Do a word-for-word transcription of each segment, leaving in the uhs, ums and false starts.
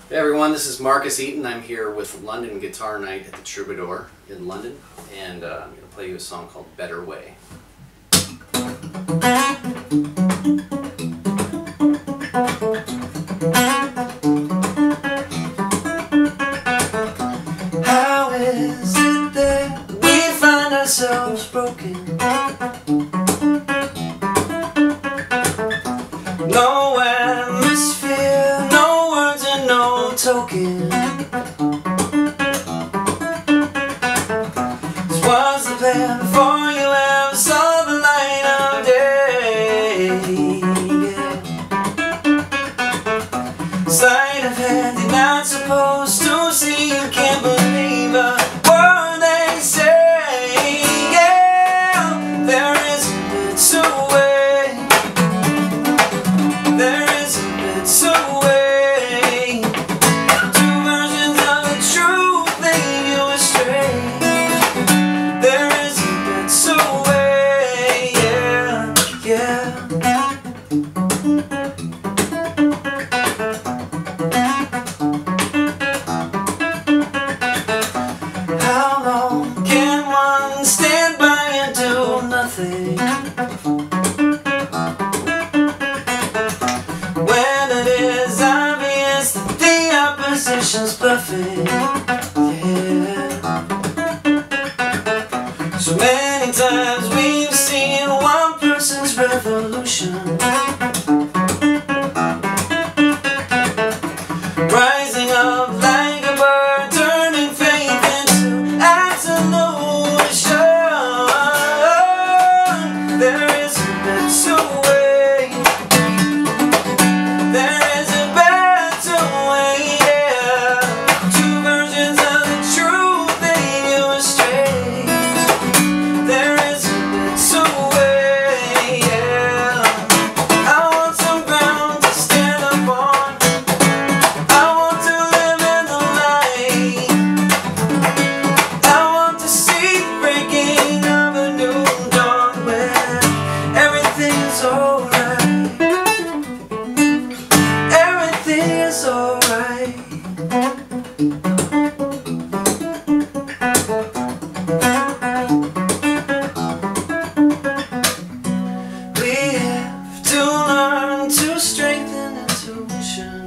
Hey everyone, this is Marcus Eaton. I'm here with London Guitar Night at the Troubadour in London, and uh, I'm going to play you a song called Better Way. How is it that we find ourselves broken? No atmosphere, no words and no token. This was the plan before you ever saw the light of day. Yeah. Sight of hand you're not supposed to see. You can't believe a word they say. Yeah, there is a better way. There is a better way. Two versions of the truth lead you astray. There is a better way. Yeah, yeah. How long can one stand by and do nothing? When it is obvious that the opposition's perfect, yeah. So many times we've seen one person's revolution rising up like a bird, turning faith into absolution. There is a better way. There is a better way, yeah. Two versions of the truth lead you astray. There is a better way, yeah. I want some ground to stand up on. I want to live in the light. I want to see the breaking of a new dawn where everything is alright. Everything is alright. We have to learn to strengthen intuition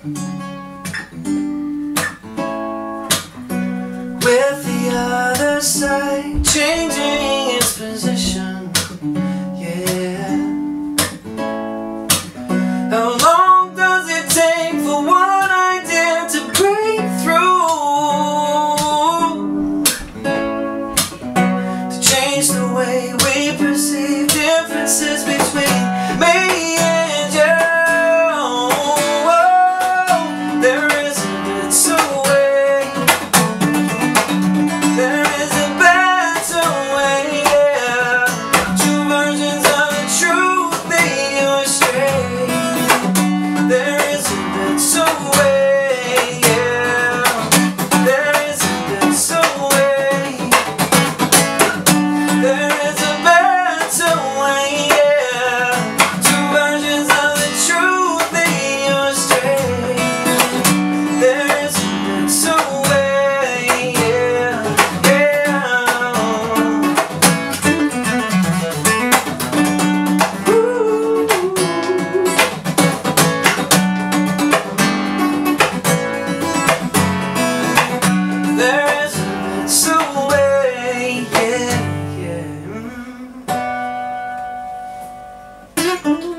with the other side changing its position. Yeah. How long does it take for one idea to break through? To change the way we perceive differences between me and you. Oh, there is a better way. There is a better way, yeah. Two versions of the truth lead you astray. There is a better way, yeah. There is a better way. There is a better way, yeah. Two versions of the truth lead you astray. There is a better way, yeah, yeah. Ooh. There is a better way, yeah, yeah. Mm.